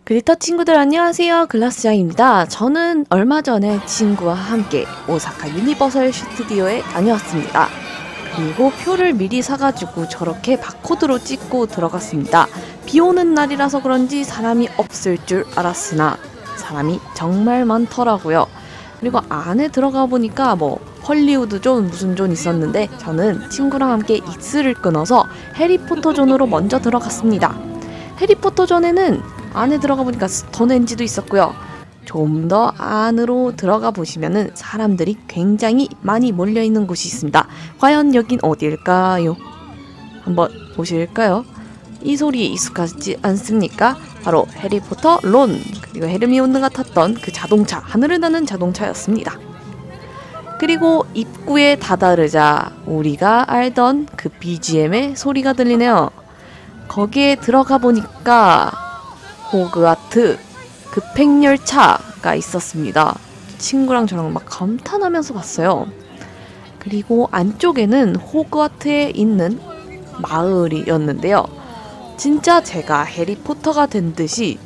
글리터 친구들 안녕하세요. 글라스장입니다. 저는 얼마 전에 친구와 함께 오사카 유니버설 스튜디오에 다녀왔습니다. 그리고 표를 미리 사가지고 저렇게 바코드로 찍고 들어갔습니다. 비 오는 날이라서 그런지 사람이 없을 줄 알았으나 사람이 정말 많더라고요. 그리고 안에 들어가 보니까 헐리우드 존 무슨 존 있었는데 저는 친구랑 함께 익스를 끊어서 해리포터 존으로 먼저 들어갔습니다. 해리포터 존에는 안에 들어가 보니까 스톤헨지도 있었고요. 좀 더 안으로 들어가 보시면은 사람들이 굉장히 많이 몰려있는 곳이 있습니다. 과연 여긴 어디일까요? 한번 보실까요? 이 소리에 익숙하지 않습니까? 바로 해리포터 론, 그리고 헤르미온느가 탔던 그 자동차, 하늘을 나는 자동차였습니다. 그리고 입구에 다다르자 우리가 알던 그 BGM의 소리가 들리네요. 거기에 들어가 보니까 호그와트 급행열차가 있었습니다. 친구랑 저랑 막 감탄하면서 봤어요. 그리고 안쪽에는 호그와트에 있는 마을이었는데요. 진짜 제가 해리포터가 된 듯이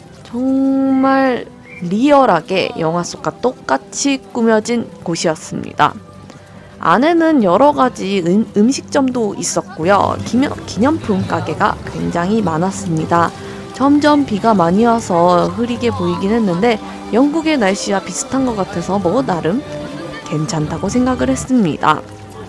정말 리얼하게 영화 속과 똑같이 꾸며진 곳이었습니다. 안에는 여러가지 음식점도 있었고요. 기념품 가게가 굉장히 많았습니다. 점점 비가 많이 와서 흐리게 보이긴 했는데 영국의 날씨와 비슷한 것 같아서 나름 괜찮다고 생각을 했습니다.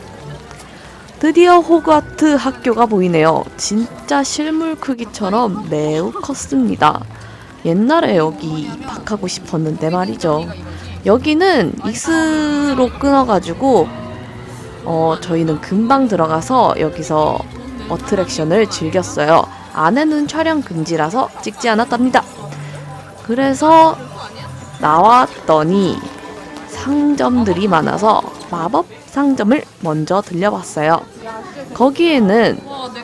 드디어 호그와트 학교가 보이네요. 진짜 실물 크기처럼 매우 컸습니다. 옛날에 여기 입학하고 싶었는데 말이죠. 여기는 익스로 끊어가지고 저희는 금방 들어가서 여기서 어트랙션을 즐겼어요. 안에는 촬영 금지라서 찍지 않았답니다. 그래서 나왔더니 상점들이 많아서 마법 상점을 먼저 들려봤어요. 거기에는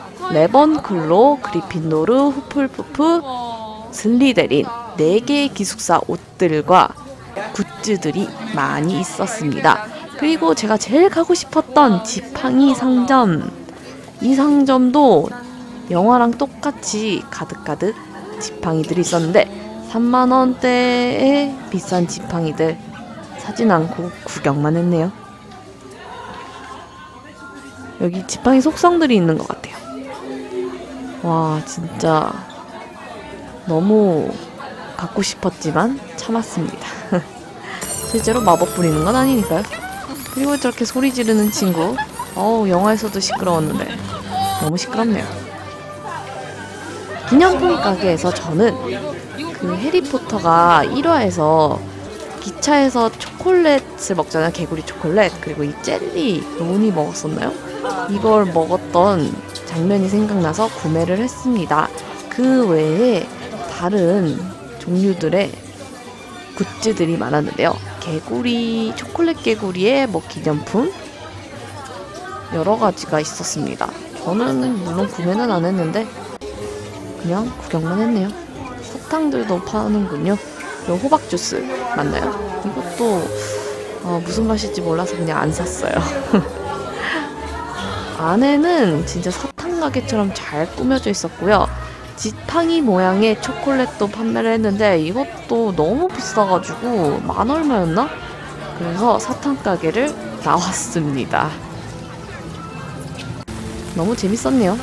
레번클로, 그리핀도르, 후플푸프, 슬리데린 4개의 기숙사 옷들과 굿즈들이 많이 있었습니다. 그리고 제가 제일 가고 싶었던 지팡이 상점, 이 상점도 영화랑 똑같이 가득가득 지팡이들이 있었는데 3만원대의 비싼 지팡이들 사진 않고 구경만 했네요. 여기 지팡이 속성들이 있는 것 같아요. 와, 진짜 너무 갖고 싶었지만 참았습니다. 실제로 마법 부리는 건 아니니까요. 그리고 저렇게 소리 지르는 친구, 영화에서도 시끄러웠는데 너무 시끄럽네요. 기념품 가게에서 저는 그 해리포터가 1화에서 기차에서 초콜릿을 먹잖아요. 개구리 초콜릿. 그리고 이 젤리 로니 먹었었나요? 이걸 먹었던 장면이 생각나서 구매를 했습니다. 그 외에 다른 종류들의 굿즈들이 많았는데요. 개구리, 초콜릿 개구리의 기념품 여러 가지가 있었습니다. 저는 물론 구매는 안 했는데 그냥 구경만 했네요. 사탕들도 파는군요. 그리고 호박 주스 맞나요? 이것도 무슨 맛일지 몰라서 그냥 안 샀어요. 안에는 진짜 사탕 가게처럼 잘 꾸며져 있었고요. 지팡이 모양의 초콜릿도 판매를 했는데 이것도 너무 비싸가지고 10,000얼마였나? 그래서 사탕 가게를 나왔습니다. 너무 재밌었네요.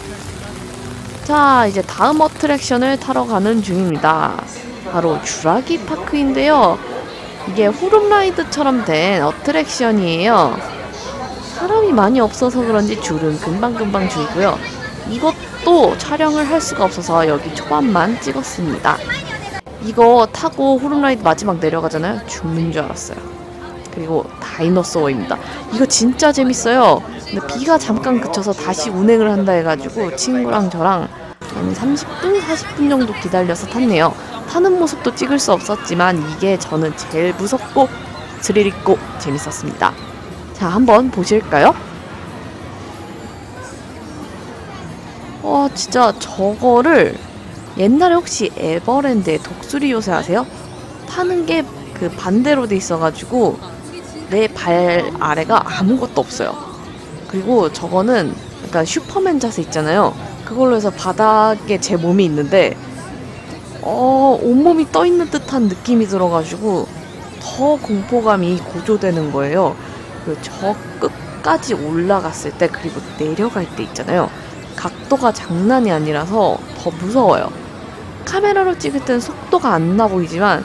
자, 이제 다음 어트랙션을 타러 가는 중입니다. 바로 주라기 파크인데요. 이게 후룸라이드처럼 된 어트랙션이에요. 사람이 많이 없어서 그런지 줄은 금방금방 줄고요. 이것도 촬영을 할 수가 없어서 여기 초반만 찍었습니다. 이거 타고 후룸라이드 마지막 내려가잖아요. 죽는 줄 알았어요. 그리고 다이너소어입니다. 이거 진짜 재밌어요. 근데 비가 잠깐 그쳐서 다시 운행을 한다 해가지고 친구랑 저랑 한 30분, 40분 정도 기다려서 탔네요. 타는 모습도 찍을 수 없었지만 이게 저는 제일 무섭고 스릴 있고 재밌었습니다. 자, 한번 보실까요? 진짜 저거를 옛날에 혹시 에버랜드의 독수리 요새 아세요? 타는 게 그 반대로 돼 있어가지고 내 발 아래가 아무것도 없어요. 그리고 저거는 약간 슈퍼맨 자세 있잖아요. 그걸로 해서 바닥에 제 몸이 있는데 온몸이 떠있는 듯한 느낌이 들어가지고 더 공포감이 고조되는 거예요. 그리고 저 끝까지 올라갔을 때 그리고 내려갈 때 있잖아요. 각도가 장난이 아니라서 더 무서워요. 카메라로 찍을 땐 속도가 안 나 보이지만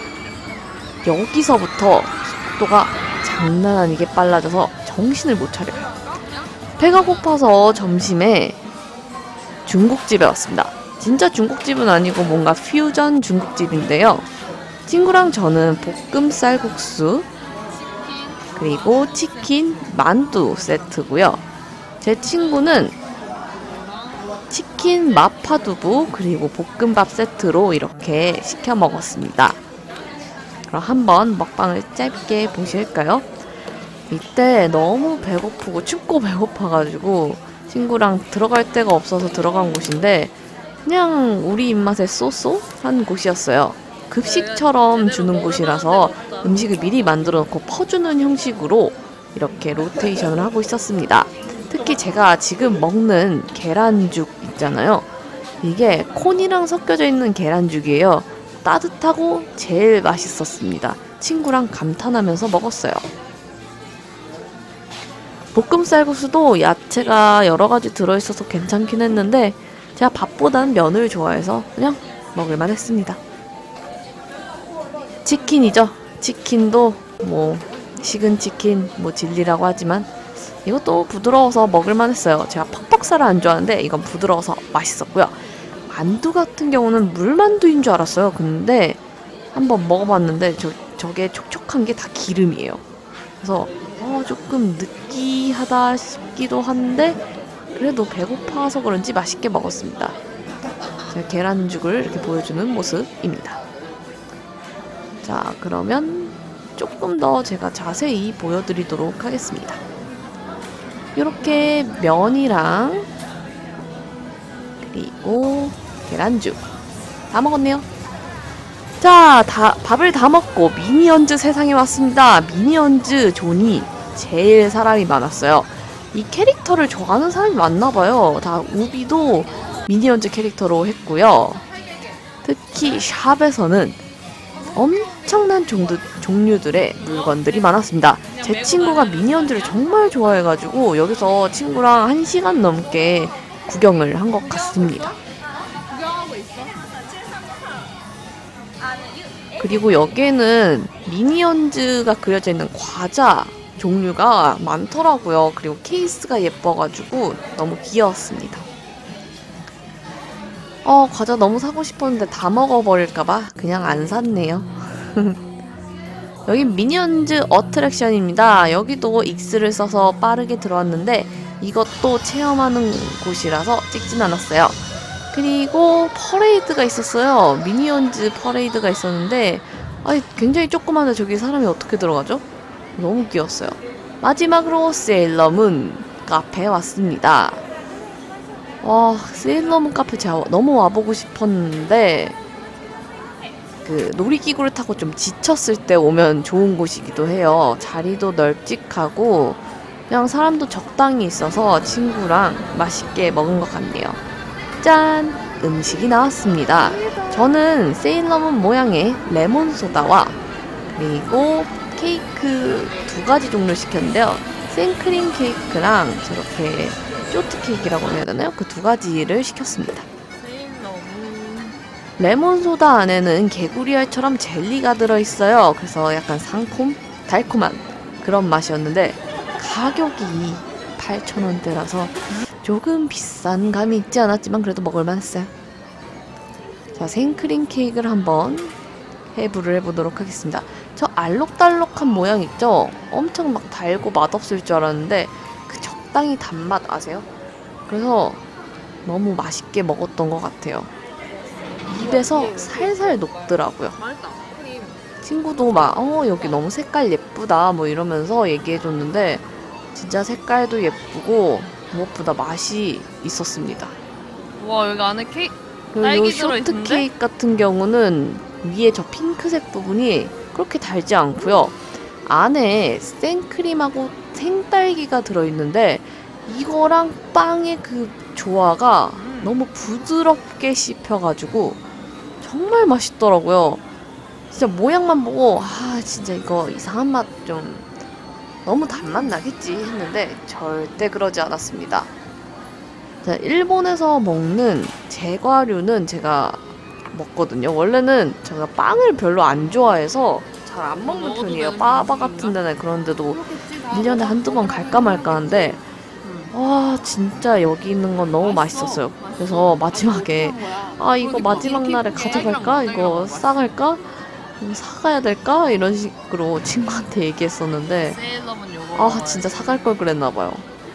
여기서부터 속도가 장난 아니게 빨라져서 정신을 못 차려요. 배가 고파서 점심에 중국집에 왔습니다. 진짜 중국집은 아니고 뭔가 퓨전 중국집인데요. 친구랑 저는 볶음 쌀국수 그리고 치킨 만두 세트고요. 제 친구는 치킨 마파두부 그리고 볶음밥 세트로 이렇게 시켜 먹었습니다. 그럼 한번 먹방을 짧게 보실까요? 이때 너무 배고프고 춥고 배고파가지고 친구랑 들어갈 데가 없어서 들어간 곳인데 그냥 우리 입맛에 쏘쏘한 곳이었어요. 급식처럼 주는 곳이라서 음식을 미리 만들어 놓고 퍼주는 형식으로 이렇게 로테이션을 하고 있었습니다. 특히 제가 지금 먹는 계란죽 있잖아요. 이게 콘이랑 섞여져 있는 계란죽이에요. 따뜻하고 제일 맛있었습니다. 친구랑 감탄하면서 먹었어요. 볶음 쌀국수도 야채가 여러 가지 들어있어서 괜찮긴 했는데 제가 밥보단 면을 좋아해서 그냥 먹을만 했습니다. 치킨이죠. 치킨도 뭐 식은 치킨 뭐 진리라고 하지만 이것도 부드러워서 먹을만 했어요. 제가 퍽퍽살을 안 좋아하는데 이건 부드러워서 맛있었고요. 만두 같은 경우는 물만두인 줄 알았어요. 근데 한번 먹어봤는데 저게 촉촉한 게 다 기름이에요. 그래서 조금 느끼하다 싶기도 한데 그래도 배고파서 그런지 맛있게 먹었습니다. 제가 계란죽을 이렇게 보여주는 모습입니다. 자, 그러면 조금 더 제가 자세히 보여드리도록 하겠습니다. 이렇게 면이랑 그리고 계란죽 다 먹었네요. 자, 밥을 다 먹고 미니언즈 세상에 왔습니다. 미니언즈 존이 제일 사람이 많았어요. 이 캐릭터를 좋아하는 사람이 많나봐요. 다 우비도 미니언즈 캐릭터로 했고요. 특히 샵에서는 엄청난 종류들의 물건들이 많았습니다. 제 친구가 미니언즈를 정말 좋아해가지고 여기서 친구랑 1시간 넘게 구경을 한 것 같습니다. 그리고 여기에는 미니언즈가 그려져 있는 과자 종류가 많더라고요. 그리고 케이스가 예뻐가지고 너무 귀여웠습니다. 과자 너무 사고 싶었는데 다 먹어버릴까봐 그냥 안 샀네요. 여기 미니언즈 어트랙션입니다. 여기도 X를 써서 빠르게 들어왔는데 이것도 체험하는 곳이라서 찍진 않았어요. 그리고 퍼레이드가 있었어요. 미니언즈 퍼레이드가 있었는데 굉장히 조그만데 저기 사람이 어떻게 들어가죠? 너무 귀여웠어요. 마지막으로 세일러문 카페에 왔습니다. 세일러문 카페 제가 너무 와보고 싶었는데 그 놀이기구를 타고 좀 지쳤을 때 오면 좋은 곳이기도 해요. 자리도 널찍하고 그냥 사람도 적당히 있어서 친구랑 맛있게 먹은 것 같네요. 짠! 음식이 나왔습니다. 저는 세일러문 모양의 레몬소다와 그리고 케이크 2가지 종류 시켰는데요. 생크림 케이크랑 저렇게 쇼트 케이크라고 해야 되나요? 그 2가지를 시켰습니다. 레몬소다 안에는 개구리알처럼 젤리가 들어있어요. 그래서 약간 달콤한 그런 맛이었는데 가격이 8,000원대라서 조금 비싼 감이 있지 않았지만 그래도 먹을만 했어요. 자, 생크림 케이크를 한번 해부를 해보도록 하겠습니다. 저 알록달록한 모양 있죠? 엄청 막 달고 맛없을 줄 알았는데 그 적당히 단맛 아세요? 그래서 너무 맛있게 먹었던 것 같아요. 입에서 살살 녹더라고요. 친구도 막 여기 너무 색깔 예쁘다 뭐 이러면서 얘기해줬는데 진짜 색깔도 예쁘고 무엇보다 맛이 있었습니다. 와, 여기 안에 그리고 쇼트 케이크 같은 경우는 위에 저 핑크색 부분이 그렇게 달지 않고요. 안에 생크림하고 생딸기가 들어있는데 이거랑 빵의 그 조화가 너무 부드럽게 씹혀가지고 정말 맛있더라고요. 진짜 모양만 보고 아 진짜 이거 이상한 맛 좀 너무 단맛 나겠지 했는데 절대 그러지 않았습니다. 자, 일본에서 먹는 제과류는 제가 먹거든요. 원래는 제가 빵을 별로 안 좋아해서 잘 안 먹는 편이에요. 빠바 같은 데는 그런데도 1년에 한두 번 갈까 말까 하는데 와 진짜 여기 있는 건 너무 맛있었어요. 그래서 마지막에 아 이거 마지막 날에 가져갈까? 이거 싸갈까? 사가야 될까? 이런 식으로 친구한테 얘기했었는데 아 진짜 사갈 걸 그랬나봐요.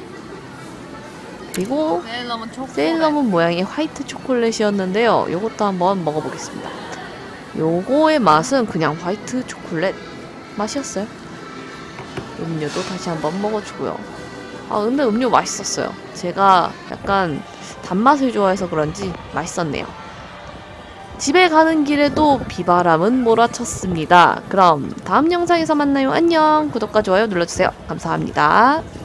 그리고 세일러문 모양의 화이트 초콜릿이었는데요. 요것도 한번 먹어보겠습니다. 요거의 맛은 그냥 화이트 초콜릿 맛이었어요. 음료도 다시 한번 먹어주고요. 아 근데 음료 맛있었어요. 제가 약간 단맛을 좋아해서 그런지 맛있었네요. 집에 가는 길에도 비바람은 몰아쳤습니다. 그럼 다음 영상에서 만나요. 안녕. 구독과 좋아요 눌러주세요. 감사합니다.